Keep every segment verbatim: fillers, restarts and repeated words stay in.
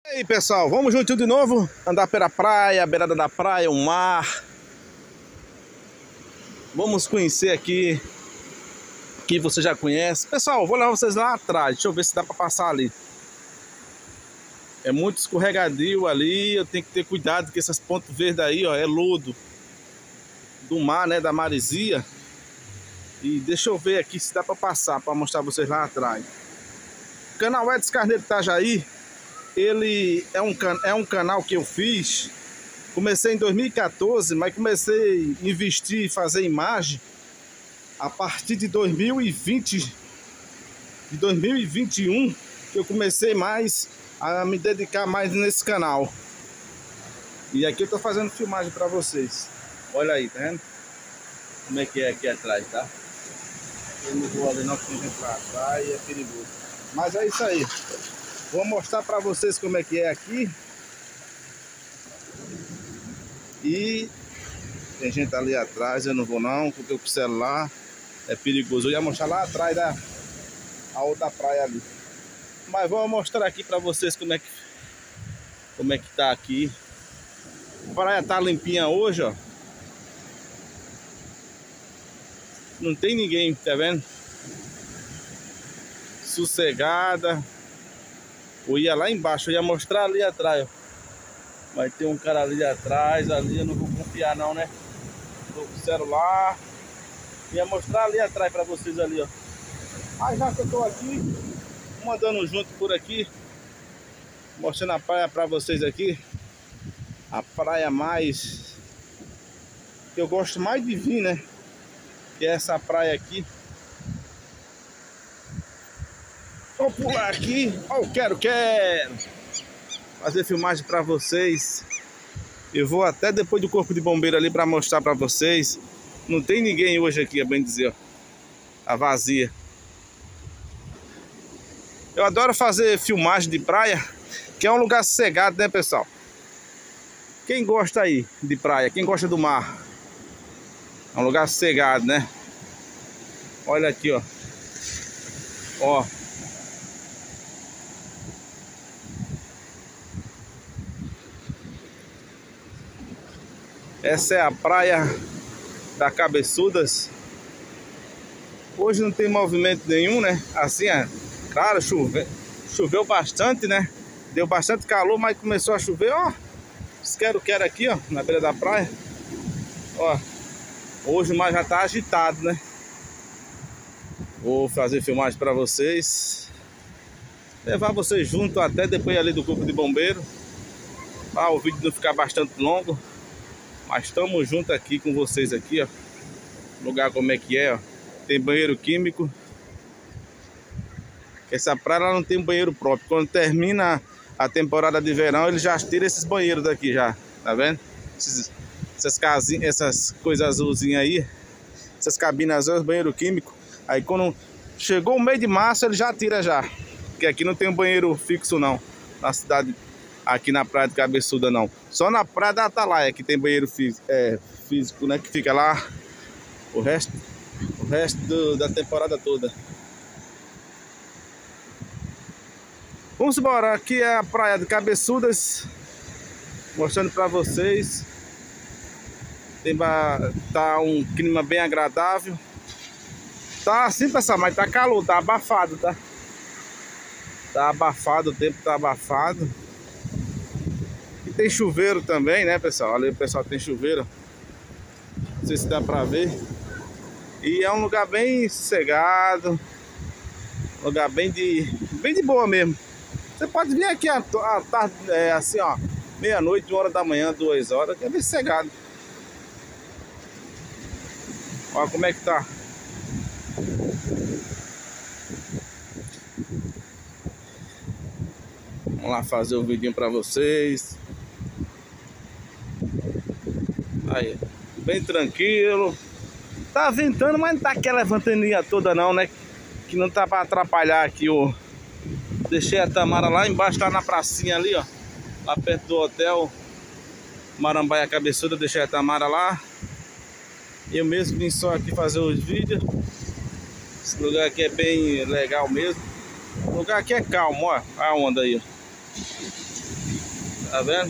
E aí pessoal, vamos junto de novo, andar pela praia, beirada da praia, o mar. Vamos conhecer aqui, que você já conhece. Pessoal, vou levar vocês lá atrás, deixa eu ver se dá para passar ali. É muito escorregadio ali, eu tenho que ter cuidado que essas pontas verdes aí, ó, é lodo do mar, né, da maresia. E deixa eu ver aqui se dá para passar, para mostrar vocês lá atrás. O canal Edson Carneiro Itajaí, ele é um, é um canal que eu fiz. Comecei em dois mil e quatorze, mas comecei a investir e fazer imagem a partir de dois mil e vinte, de dois mil e vinte e um, que eu comecei mais a me dedicar mais nesse canal. E aqui eu tô fazendo filmagem para vocês. Olha aí, tá vendo? Como é que é aqui atrás, tá? Eu não vou ali não, porque vem pra trás e é perigoso. Mas é isso aí. Vou mostrar para vocês como é que é aqui. E tem gente ali atrás, eu não vou não, porque o celular é perigoso. Eu ia mostrar lá atrás da a outra praia ali. Mas vou mostrar aqui para vocês como é que como é que tá aqui. A praia tá limpinha hoje, ó. Não tem ninguém, tá vendo? Sossegada. Eu ia lá embaixo, eu ia mostrar ali atrás, ó. Vai ter um cara ali atrás, ali eu não vou confiar não, né? Tô com o celular. Ia mostrar ali atrás pra vocês ali, ó. Aí já que eu tô aqui, mandando junto por aqui, mostrando a praia pra vocês aqui. A praia mais que eu gosto mais de vir, né? Que é essa praia aqui. Vou pular aqui. Ó, oh, quero, quero fazer filmagem para vocês. Eu vou até depois do corpo de bombeiro ali para mostrar para vocês. Não tem ninguém hoje aqui, é bem dizer, ó. Tá vazia. Eu adoro fazer filmagem de praia, que é um lugar sossegado, né, pessoal? Quem gosta aí de praia, quem gosta do mar? É um lugar sossegado, né? Olha aqui, ó. Ó. Essa é a praia da Cabeçudas. Hoje não tem movimento nenhum, né? Assim, é claro, chove, choveu bastante, né? Deu bastante calor, mas começou a chover, ó. Quero, quero aqui, ó, na beira da praia. Ó, hoje o mar já tá agitado, né? Vou fazer filmagem para vocês. Levar vocês junto até depois ali do corpo de bombeiro. Para o vídeo não ficar bastante longo. Mas estamos juntos aqui com vocês aqui, ó. Lugar como é que é, ó. Tem banheiro químico. Essa praia ela não tem banheiro próprio. Quando termina a temporada de verão, eles já tiram esses banheiros daqui já. Tá vendo? Esses, essas casinhas, essas coisas azulzinhas aí. Essas cabinas azuis, banheiro químico. Aí quando chegou o mês de março, ele já tira já. Porque aqui não tem um banheiro fixo não. Na cidade, aqui na praia de Cabeçuda não. Só na praia da Atalaia que tem banheiro físico, é, físico, né? Que fica lá o resto, o resto do, da temporada toda. Vamos embora. Aqui é a praia de Cabeçudas. Mostrando pra vocês. Tem, tá um clima bem agradável. Tá assim, pessoal, mas tá calor, tá abafado, tá? Tá abafado, o tempo tá abafado. E tem chuveiro também, né, pessoal? Ali o pessoal tem chuveiro. Não sei se dá pra ver. E é um lugar bem sossegado. Lugar bem de, bem de boa mesmo. Você pode vir aqui à tarde, é, assim, ó, meia-noite, uma hora da manhã, duas horas, que é bem sossegado. Olha como é que tá. Vamos lá fazer um vidinho pra vocês. Aí, bem tranquilo. Tá ventando, mas não tá aquela ventania toda não, né? Que não tá pra atrapalhar aqui o... Deixei a Tamara lá embaixo, tá na pracinha ali, ó. Lá perto do hotel Marambaia Cabeçuda, deixei a Tamara lá. Eu mesmo vim só aqui fazer os vídeos. Esse lugar aqui é bem legal mesmo. O lugar aqui é calmo, ó. A onda aí, ó. Tá vendo?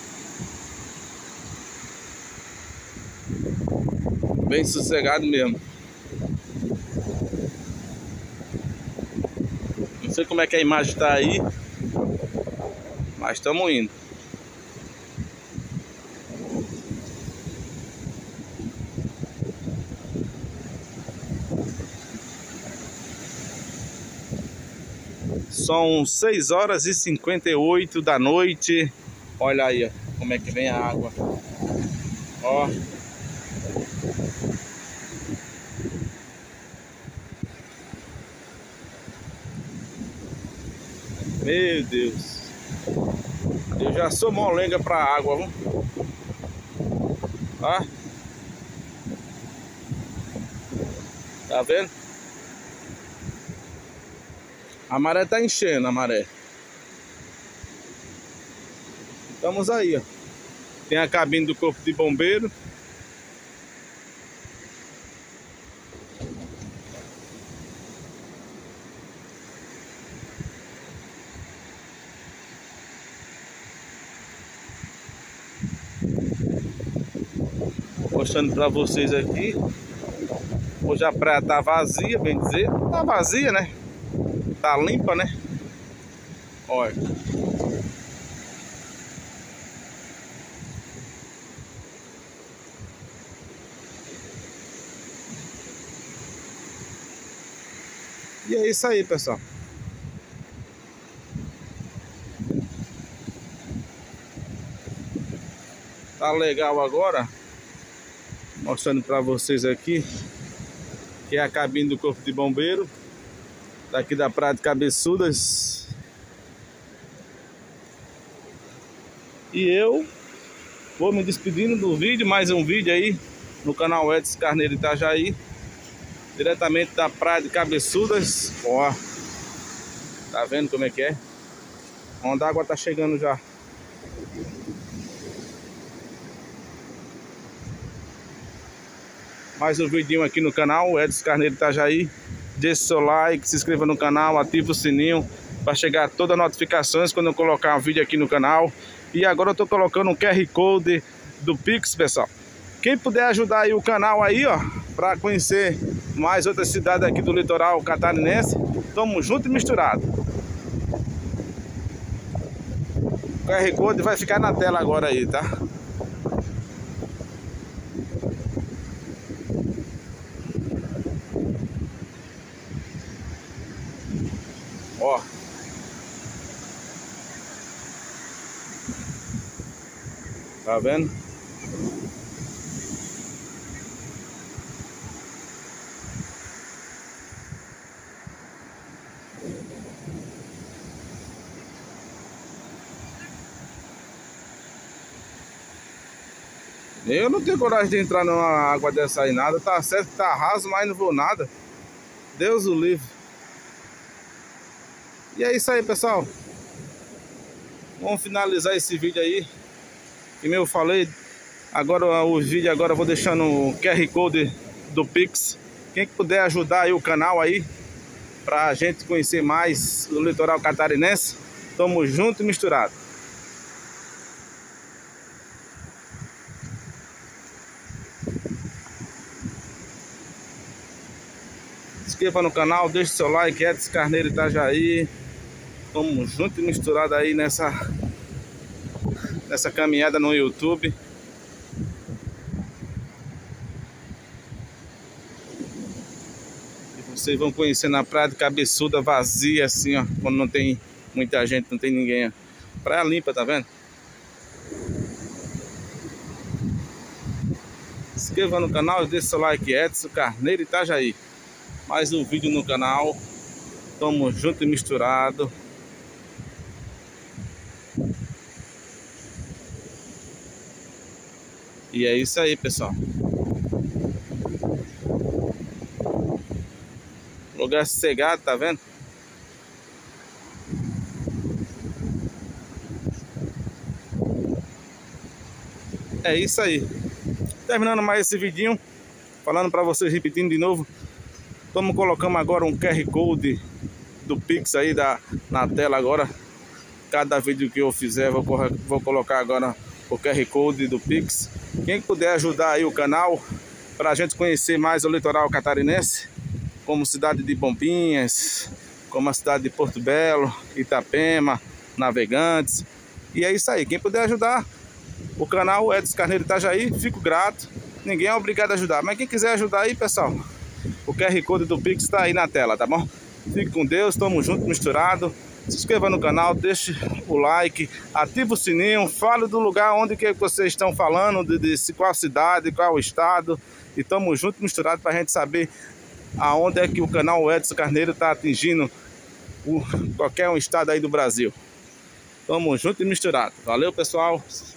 Bem sossegado mesmo. Não sei como é que a imagem tá aí, mas estamos indo. São seis horas e cinquenta e oito da noite. Olha aí, ó, como é que vem a água. Ó. Meu Deus. Eu já sou molenga pra água, viu? Ó. Tá vendo? A maré tá enchendo, a maré. Estamos aí, ó. Tem a cabine do corpo de bombeiro. Mostrando pra vocês aqui. Hoje a praia tá vazia, bem dizer. Tá vazia, né? Tá limpa, né? Olha. E é isso aí, pessoal. Tá legal agora. Mostrando pra vocês aqui. Que é a cabine do corpo de bombeiro. Daqui da Praia de Cabeçudas. E eu vou me despedindo do vídeo. Mais um vídeo aí no canal Edson Carneiro Itajaí. Diretamente da Praia de Cabeçudas. Ó, tá vendo como é que é? Onde a água tá chegando já. Mais um vidinho aqui no canal Edson Carneiro Itajaí. Deixe seu like, se inscreva no canal, ative o sininho para chegar todas as notificações quando eu colocar um vídeo aqui no canal. E agora eu tô colocando um Q R Code do Pix, pessoal. Quem puder ajudar aí o canal aí, ó, para conhecer mais outras cidades aqui do litoral catarinense, tamo junto e misturado. O Q R Code vai ficar na tela agora aí, tá? Ó. Tá vendo? Eu não tenho coragem de entrar numa água dessa aí nada. Tá certo que tá raso, mas não vou nada. Deus o livre. E é isso aí, pessoal. Vamos finalizar esse vídeo aí. Como eu falei, agora o vídeo agora eu vou deixando o Q R Code do Pix. Quem puder ajudar aí o canal aí, pra gente conhecer mais o litoral catarinense, tamo junto e misturado. Se inscreva no canal, deixe seu like, Edson Carneiro Itajaí. Tamo junto e misturado aí nessa, nessa caminhada no YouTube. E vocês vão conhecer na Praia de Cabeçuda vazia assim, ó. Quando não tem muita gente, não tem ninguém, ó. Praia limpa, tá vendo? Se inscreva no canal e deixe seu like, Edson Carneiro Itajaí. Mais um vídeo no canal. Tamo junto e misturado. E é isso aí, pessoal. Lugar sossegado, tá vendo? É isso aí. Terminando mais esse vidinho, falando para vocês, repetindo de novo. Estamos colocando agora um Q R Code do Pix aí da, na tela agora. Cada vídeo que eu fizer, vou, vou colocar agora o Q R Code do Pix. Quem puder ajudar aí o canal, para a gente conhecer mais o litoral catarinense, como cidade de Bombinhas, como a cidade de Porto Belo, Itapema, Navegantes. E é isso aí, quem puder ajudar o canal Edson Carneiro Itajaí, fico grato. Ninguém é obrigado a ajudar, mas quem quiser ajudar aí, pessoal, o Q R Code do Pix está aí na tela, tá bom? Fique com Deus, tamo junto, misturado. Se inscreva no canal, deixe o like, ative o sininho, fale do lugar onde que vocês estão falando, de, de qual cidade, qual estado. E tamo junto, misturado, para a gente saber aonde é que o canal Edson Carneiro está atingindo o, qualquer um estado aí do Brasil. Tamo junto e misturado. Valeu, pessoal.